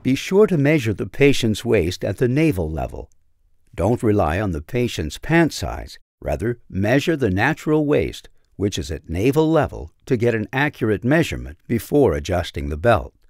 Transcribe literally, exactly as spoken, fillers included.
Be sure to measure the patient's waist at the navel level. Don't rely on the patient's pant size. Rather, measure the natural waist, which is at navel level, to get an accurate measurement before adjusting the belt.